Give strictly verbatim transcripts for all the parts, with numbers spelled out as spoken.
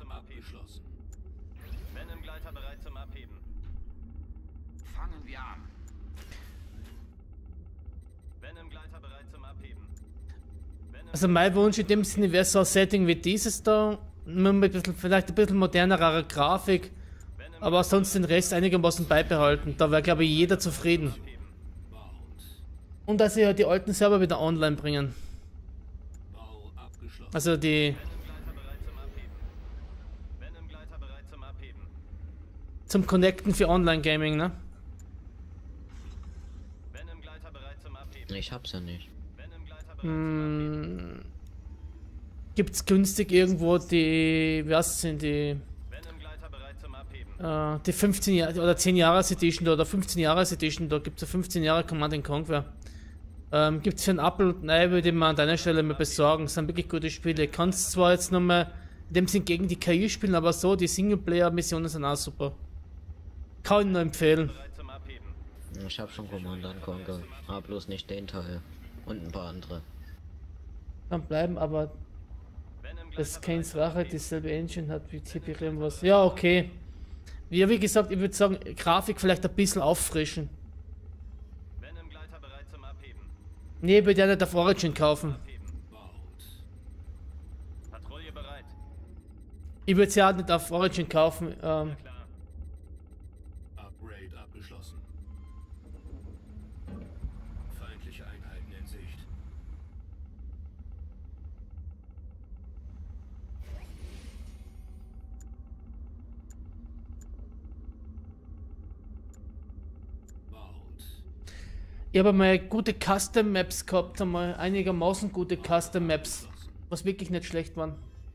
zum Abheben. Venom-Gleiter bereit zum Abheben. Fangen wir an. Venom-Gleiter bereit zum Abheben. Venom Also mein Wunsch in dem Sinne wäre so ein Setting wie dieses da, nur mit ein bisschen, vielleicht ein bisschen modernerer Grafik, aber sonst den Rest einigermaßen beibehalten. Da wäre, glaube ich, jeder zufrieden. Und dass sie halt die alten Server wieder online bringen. Also die Venom-Gleiter bereit zum Abheben. Venom-Gleiter bereit zum Abheben. zum Connecten für Online-Gaming, ne? Venom-Gleiter bereit zum Abheben. Ich hab's ja nicht. Venom-Gleiter bereit zum Abheben. Hm, gibt's günstig irgendwo die, was sind die, Venom-Gleiter bereit zum Abheben. äh, die fünfzehn Jahre oder zehn Jahres Edition da, oder fünfzehn Jahres Edition, da gibt's ja fünfzehn Jahre Command and Conquer. Ähm, gibt's für einen Apple, nein, würde ich mir an deiner Stelle mal besorgen. Das sind wirklich gute Spiele. Kannst zwar jetzt nochmal in dem Sinn gegen die K I spielen, aber so, die Singleplayer-Missionen sind auch super. Kann ich nur empfehlen. Bereit zum Abheben. Ich hab schon Command and Conquer. Aber bloß nicht den Teil. Und ein paar andere. Kann bleiben, aber Venom-Gleiter das bereit Kains zum Rache Abheben. dieselbe Engine hat wie T P irgendwas. Ja, okay. Ja, wie gesagt, ich würde sagen, Grafik vielleicht ein bisschen auffrischen. Venom-Gleiter bereit zum Abheben. Nee, ich würde ja nicht auf Origin kaufen. Abheben. Patrouille bereit. Ich würde es ja auch nicht auf Origin kaufen. Ähm, Klar. Upgrade abgeschlossen. Feindliche Einheiten in Sicht. Baut. ich habe mal gute Custom Maps gehabt, einmal einigermaßen gute Custom Maps, was wirklich nicht schlecht waren.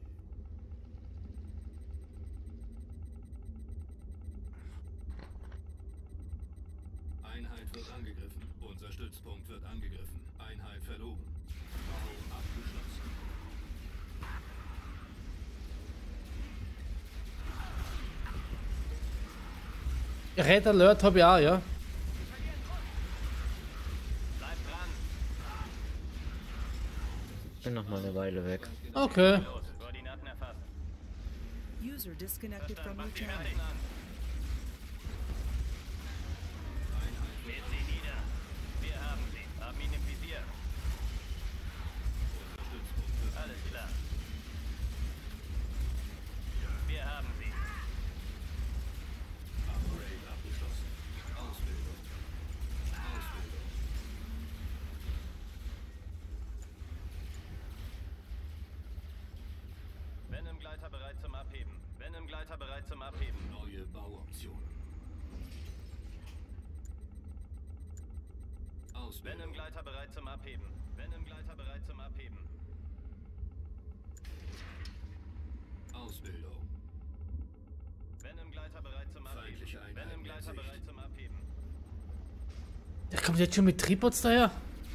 Einheit wird angegriffen. Unser Stützpunkt wird angegriffen. Einheit verloren. Bau abgeschlossen. Red Alert habe ich auch, ja. Bleib dran. Bin noch mal eine Weile weg. Okay. Los. Koordinaten erfasst. User disconnected from your Macht die channel. Fertigen an. Mäht sie nieder. Wir haben sie. Haben ihn im Visier. Alles klar. Wir haben sie. Upgrade abgeschlossen. Ausbildung. Ausbildung. Venom-Gleiter bereit zum Abheben. Venom-Gleiter bereit zum Abheben. Neue Bauoptionen. Ausbildung. Venom-Gleiter bereit zum Abheben. Venom-Gleiter bereit zum Abheben. Ausbildung. Venom-Gleiter bereit zum Abheben. Feindliche Einheiten Venom-Gleiter in Sicht. bereit zum Abheben. Der kommt jetzt schon mit Tripods daher.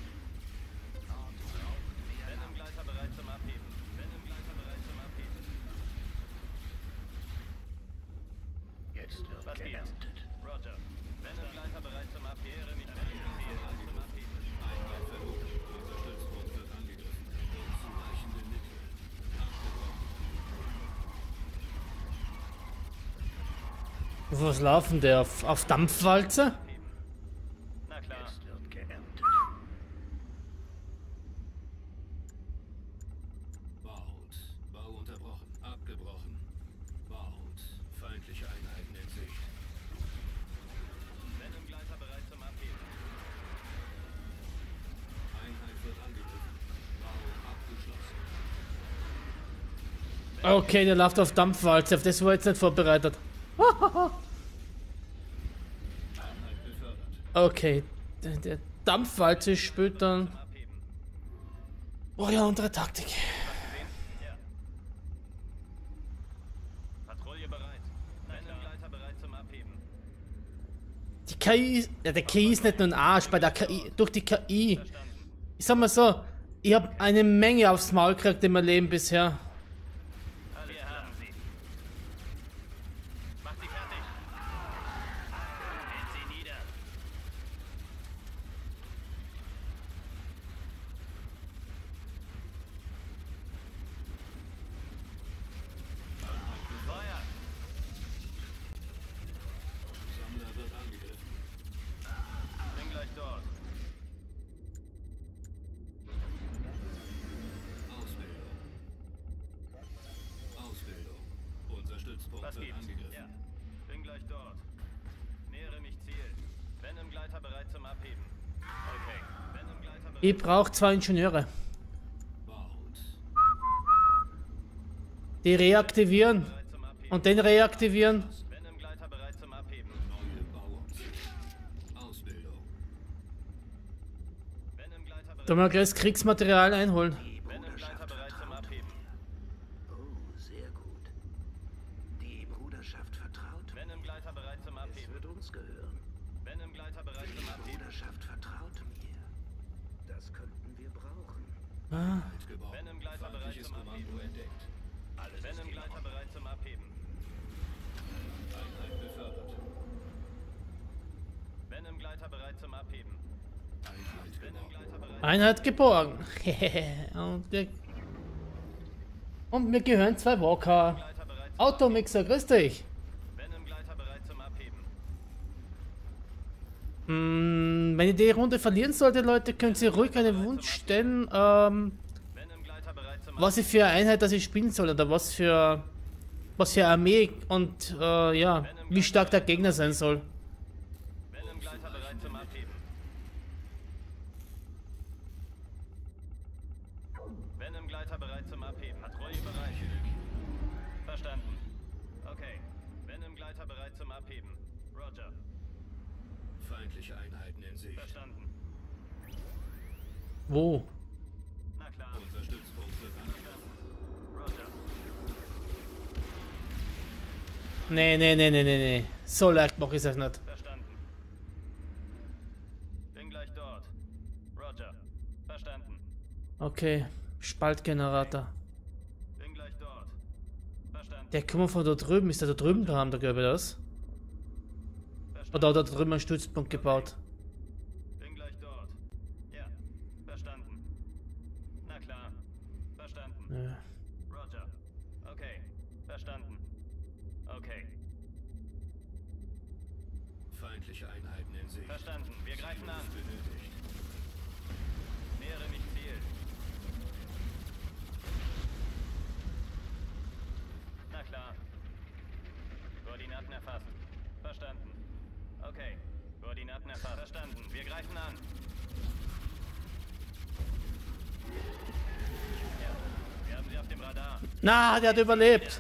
Venom-Gleiter bereit zum Abheben. Venom-Gleiter bereit zum Abheben. Jetzt wird Was geht? geerntet. Roger. Venom-Gleiter bereit zum Abheben. Mit Venom-Gleiter zum Abheben. Einheit verloren. Unser Stützpunkt wird angegriffen. Unzureichende Mittel. Was laufen der? Auf, auf Dampfwalze? Na klar. Jetzt wird geerntet. Baut. Bau unterbrochen. Abgebrochen. Baut. Feindliche Einheiten in Sicht. Venom-Gleiter bereit zum Abheben. Einheit wird angegriffen. Bau abgeschlossen. Okay, der läuft auf Dampfwalze. Auf das war ich jetzt nicht vorbereitet. Einheit befördert. Okay, der, der Dampfwalze spielt dann. Abheben. Oh ja, unsere Taktik. Gesehen? Ja. Patrouille bereit. Venom-Gleiter bereit zum Abheben. Die K I, ist- ja, der K I ist nicht nur ein Arsch, bei der K I, durch die K I. Verstanden. Ich sag mal so, ich habe eine Menge aufs Maul gekriegt in meinem Leben bisher. Wir haben sie. Macht sie fertig. Mäht sie nieder. Stützpunkt wird gibt's? angegriffen. Ja, bin gleich dort. Nähere mich Ziel. Venom-Gleiter bereit zum Abheben. Okay, Venom-Gleiter bereit. Ich brauche zwei Ingenieure. Baut. Die reaktivieren. Bereit zum Abheben. Und den reaktivieren. Venom-Gleiter bereit zum Abheben. Neue Bauoption. Ausbildung. Venom-Gleiter bereit. Da mal gleich das Kriegsmaterial einholen. Die Venom-Gleiter Bruderschaft bereit zum vertraut. Abheben. Oh, sehr gut. Die Bruderschaft vertraut. Venom-Gleiter bereit zum Es Abheben. wird uns gehören. Venom-Gleiter bereit zum Die Abheben. Bruderschaft vertraut mir. Das könnten wir brauchen. Ah, Einheit gebaut. Venom-Gleiter bereit Feindliches zum Kommando Abheben. entdeckt. Venom-Gleiter bereit zum Abheben. Einheit befördert. Venom-Gleiter bereit zum Abheben. Einheit gebaut. Venom-Gleiter bereit. Einheit geborgen. und, wir, und mir gehören zwei Walker. Gleiter bereit zum Automixer, grüß dich. Venom-Gleiter bereit zum Abheben. Hm, wenn ihr die Runde verlieren solltet, Leute, können Sie ruhig einen Wunsch stellen, ähm, Venom-Gleiter bereit zum was ich für eine Einheit, dass ich spielen soll, oder was für was für Armee und äh, ja, wie stark der Gegner sein soll. Venom-Gleiter bereit zum Abheben. Venom-Gleiter bereit zum Abheben. Patrouille bereit. Verstanden. Okay. Venom-Gleiter bereit zum Abheben. Roger. Feindliche Einheiten in Sicht. Verstanden. Wo? Na klar. Unser Stützpunkt wird angegriffen. Roger. Nee, nee, nee, nee, nee, nee. So leicht mache ich es nicht. Verstanden. Bin gleich dort. Roger. Verstanden. Okay, Spaltgenerator. Bin gleich dort. Verstanden. Der kommt von da drüben. Ist der da drüben dran, da glaube ich das? Oder hat er da drüben einen Stützpunkt gebaut? Bin gleich dort. Ja. Verstanden. Na klar. Verstanden. Ja. Roger. Okay. Verstanden. Okay. Feindliche Einheiten in Sicht. Verstanden. Wir greifen an. Benötigt. Nähere mich Ziel. Na klar. Koordinaten erfassen. Verstanden. Okay. Koordinaten erfassen. Verstanden. Wir greifen an. Ja. Wir haben sie auf dem Radar. Na, der hat überlebt.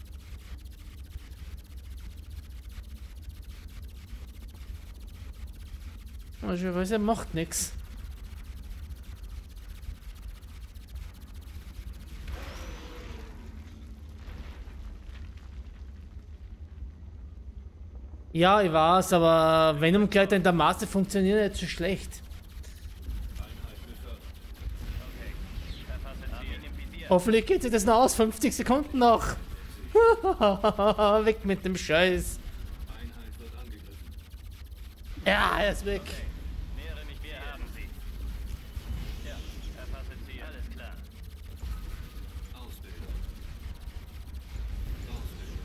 Also, ich weiß, er macht nichts. Ja, ich weiß, aber Venom-Gleiter in der Maße funktionieren nicht so schlecht. Einheit befördert. Okay. Erfasse Ziel im Visier. Hoffentlich geht sich das noch aus. fünfzig Sekunden noch. Weg mit dem Scheiß. Einheit wird angegriffen. Ja, er ist weg. Nähere mich, wir haben sie. Ja, erfasse Ziel. Alles klar. Ausbildung. Ausbildung.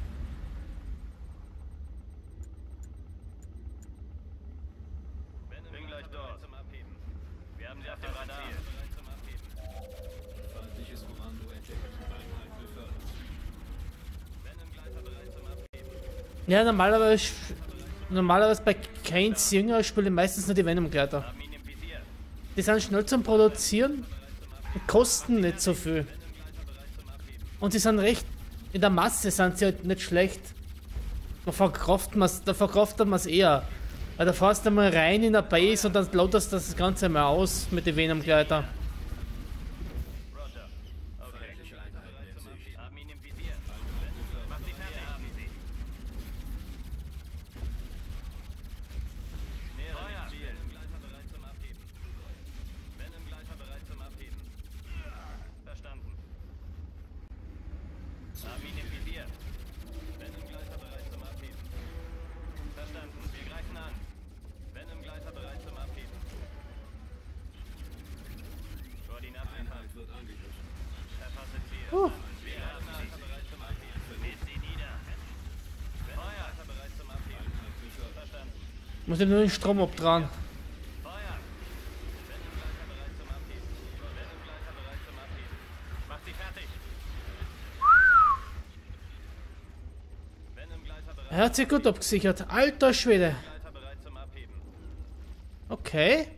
Bin gleich dort. Zum Abheben. Wir haben sie auf dem Radar. Bereit zum Abheben. Feindliches Kommando entdeckt. Einheit befördert. Venom-Gleiter bereit zum Abheben. Ja, normalerweise, normalerweise bei Kanes Jünger spiele ich meistens nur die Venom-Gleiter. Haben ihn im Visier. Die sind schnell zum Produzieren und kosten nicht so viel. Und sie sind recht, in der Masse sind sie halt nicht schlecht. Da verkraftet man es, da verkraftet man es eher. Weil da fährst du mal rein in der Base und dann loadest du das Ganze mal aus mit den Venom-Gleiter. Roger. Okay. Feindliche Einheiten in Sicht. Haben ihn im Visier. Einheit befördert. Mach sie fertig. Wir haben sie. Nähere mich Ziel. Venom-Gleiter bereit zum Abheben. Venom-Gleiter bereit zum Abheben. Verstanden. Haben ihn im Visier. Venom-Gleiter bereit zum Abheben. Verstanden. Wir greifen an. Venom-Gleiter bereit zum Abheben. Koordinaten Einheit erfasst. wird angegriffen. Erfasse Ziel. Huh. Wir haben sie. Bereit zum Abheben. Mäht sie nieder. Feuer. Bereit zum Abheben. Einheit befördert. Verstanden. Muss ich nur den Strom abdran. Feuer. Venom-Gleiter bereit zum Abheben. Venom-Gleiter bereit zum Abheben. Macht sie fertig. Er hat sich gut abgesichert. Alter Schwede. Gleiter bereit zum Abheben. Okay.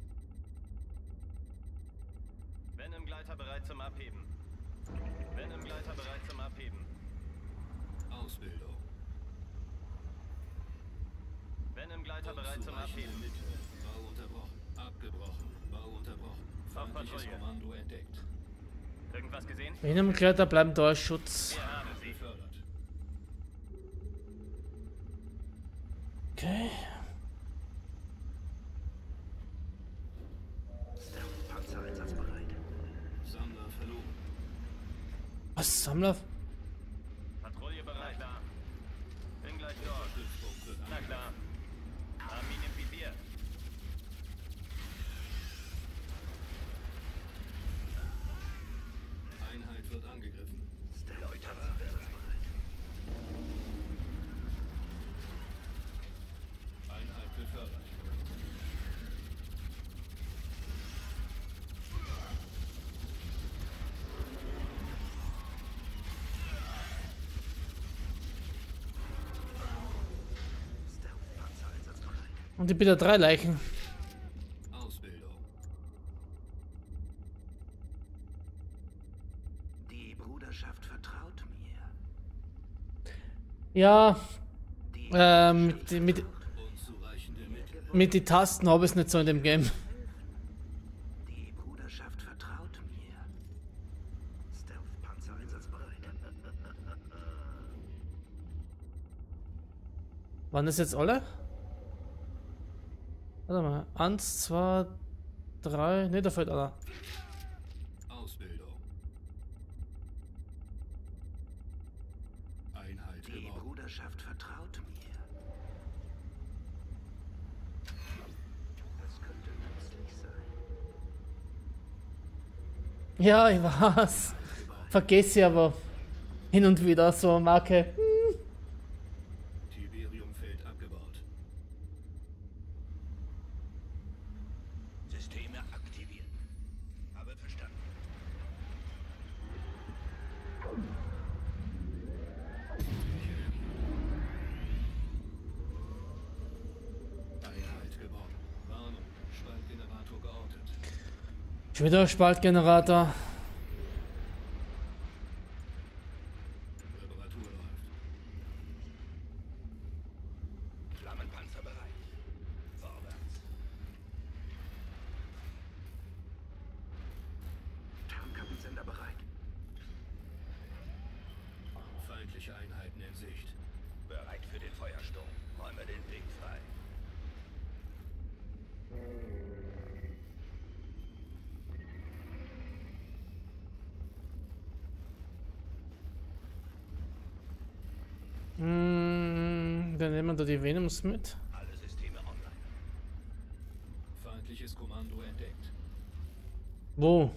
Venom-Gleiter bereit zum Abheben. Venom-Gleiter bereit zum Abheben. Ausbildung. Venom-Gleiter bereit zum Unzureichende Abheben. Mitte. Bau unterbrochen. Abgebrochen. Bau unterbrochen. Feindliches Patrouille. Kommando entdeckt. Irgendwas gesehen? Venom-Gleiter bleiben da als Schutz. Wir haben sie. Befördert. Okay. Stealth-Panzer einsatzbereit. Sammler verloren. Was? Sammler? Patrouille bereit. Na klar. Bin gleich dort. Stützpunkt wird Na klar. Haben ihn im Visier. Einheit wird angegriffen. Stealth-Panzer einsatzbereit. Einheit befördert. Stealth-Panzer einsatzbereit. Und ich bin da drei Leichen. Ausbildung. Die Bruderschaft vertraut mir. Ja, Die ähm, mit, mit, Unzureichende Mittel. mit den Tasten habe ich es nicht so in dem Game. Die Bruderschaft vertraut mir. Stealth-Panzer einsatzbereit. Waren das jetzt alle? Warte mal. Eins, zwei, drei. Ne, da fällt einer. Ausbildung. Einheit Die gewonnen. Bruderschaft vertraut mir. Das könnte nützlich sein. Ja, ich weiß. Vergesse ich aber hin und wieder so eine Marke. Tiberiumfeld abgebaut. Systeme aktiviert. Habe verstanden. Einheit gewonnen. Warnung. Spaltgenerator geortet. Schon wieder Spaltgenerator. Reparatur läuft. Flammenpanzer bereit. Vorwärts. Tarnkappensender bereit. Feindliche Einheiten in Sicht. Bereit für den Feuersturm. Räume den Weg frei. Hm, dann nehmen wir da die Venoms mit. Alle Systeme online. Feindliches Kommando entdeckt. Wo?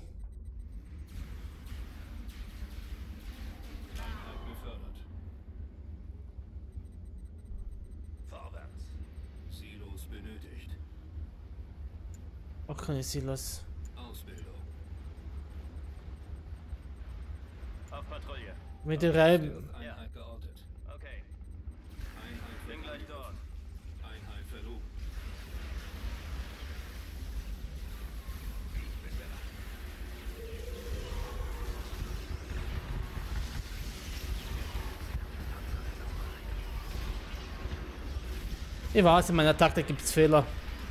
Einheit befördert. Vorwärts. Silos benötigt. Auch keine Silos. Ausbildung. Auf Patrouille. Mit der Reihe. Einheit geortet. Okay. Einheit Bin wird gleich dort. angegriffen. Einheit verloren. Ich weiß, in meiner Taktik gibt es Fehler.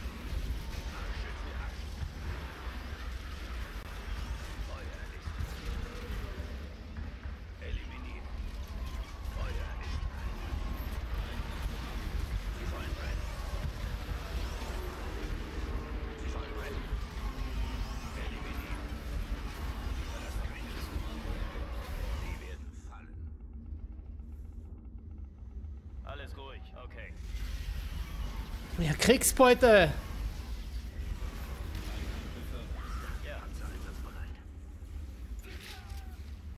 Eliminieren. Feuer ist ein. Sie sollen brennen. Sie sollen brennen. Eliminieren. Das feindliches Kommando. Sie werden fallen. Alles ruhig. Okay. Ja, Kriegsbeute!